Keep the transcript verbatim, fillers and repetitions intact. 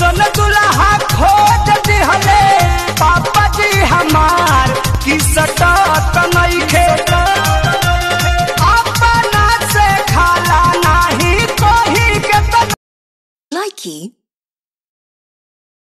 ऐसन दुल्हा खोज दिहले पापा जी हमार की सटत नइखे अपना से खाला नाही कोही के। Likey